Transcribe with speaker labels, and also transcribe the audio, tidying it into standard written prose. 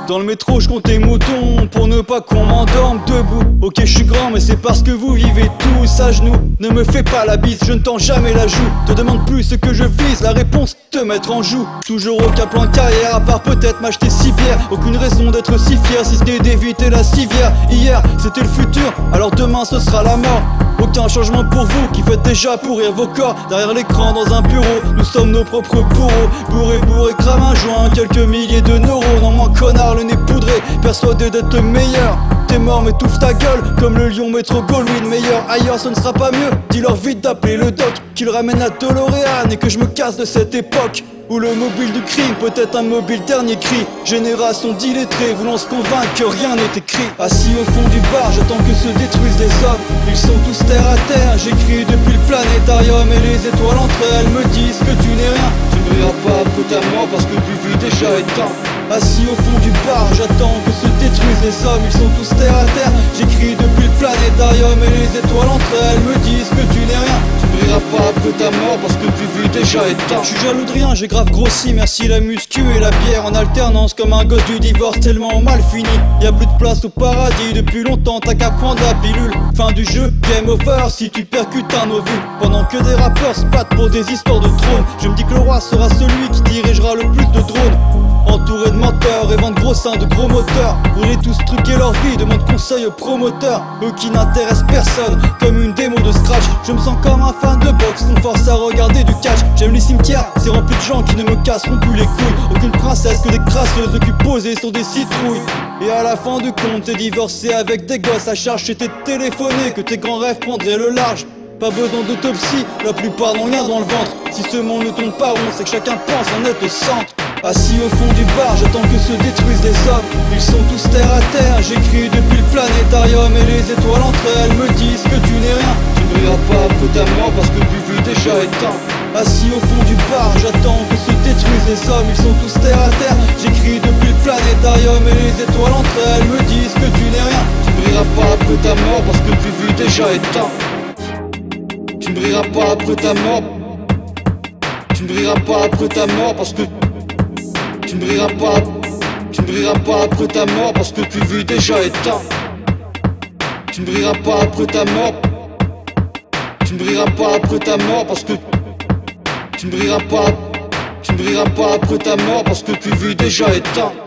Speaker 1: Dans le métro je compte les moutons pour ne pas qu'on m'endorme debout. Ok je suis grand mais c'est parce que vous vivez tous à genoux. Ne me fais pas la bise, je ne tends jamais la joue. Te demande plus ce que je vise, la réponse, te mettre en joue. Toujours aucun plan de carrière à part peut-être m'acheter 6 bières. Aucune raison d'être si fier si ce n'est d'éviter la civière. Hier c'était le futur, alors demain ce sera la mort. Aucun changement pour vous qui faites déjà pourrir vos corps. Derrière l'écran dans un bureau, nous sommes nos propres bourreaux. Bourré, crame un joint, quelques milliers de neurones. En moins connard, le nez poudré, persuadé d'être le meilleur. T'es mort mais touffe ta gueule, comme le lion Metro Goldwyn. Meilleur ailleurs ce ne sera pas mieux, dis-leur vite d'appeler le doc. Qu'il ramène à DeLorean et que je me casse de cette époque où le mobile du crime peut être un mobile dernier cri. Génération d'illettrés voulant se convaincre que rien n'est écrit. Assis au fond du bar, j'attends que se détruisent les hommes. Ils sont tous terre à terre, j'écris depuis le planétarium. Et les étoiles entre elles me disent que tu n'es rien. Tu ne brilleras pas après ta mort parce que tu vis déjà éteint. Assis au fond du bar, j'attends que se détruisent les hommes. Ils sont tous terre à terre, j'écris depuis le planétarium. Et les étoiles entre elles me disent que tu n'es rien. Tu ne brilleras pas après ta mort parce que tu vis déjà éteint. Je suis jaloux de rien, j'ai grave grossi, merci la muscu et la bière en alternance. Comme un gosse du divorce tellement mal fini. Y'a plus de place au paradis depuis longtemps, t'as qu'à prendre la pilule. Fin du jeu, game over si tu percutes un ovule. Pendant que des rappeurs se battent pour des histoires de trône. Je me dis que le roi sera celui qui dirigera le plus de drones. Entouré de menteurs et vendent gros seins de gros moteurs. Voulaient tous truquer leur vie, demande conseil aux promoteurs. Eux qui n'intéressent personne, comme une démo de scratch. Je me sens comme un fan de boxe qu'on force à regarder du catch. J'aime les cimetières, c'est rempli de gens qui ne me casseront plus les couilles. Aucune princesse que des crasseuses, le cul posé sur des citrouilles. Et à la fin du compte, t'es divorcé avec des gosses à charge. T'es téléphoné que tes grands rêves prendraient le large. Pas besoin d'autopsie, la plupart n'ont rien dans le ventre. Si ce monde ne tourne pas rond, c'est que chacun pense en être au centre. Assis au fond du bar, j'attends que se détruisent les hommes. Ils sont tous terre à terre, j'écris depuis le planétarium. Et les étoiles entre elles me disent que tu n'es rien. Tu ne brilleras pas après ta mort parce que tu vis déjà éteint. Assis au fond du bar, j'attends que se détruisent les hommes. Ils sont tous terre à terre, j'écris depuis le planétarium. Et les étoiles entre elles me disent que tu n'es rien. Tu ne brilleras pas après ta mort parce que tu vis déjà éteint. Tu ne brilleras pas après ta mort. Tu ne brilleras pas après ta mort parce que tu ne brilleras pas après ta mort parce que tu vis déjà éteint. Tu ne brilleras pas après ta mort. Tu ne brilleras pas après ta mort parce que tu ne brilleras pas après ta mort parce que tu vis déjà éteint.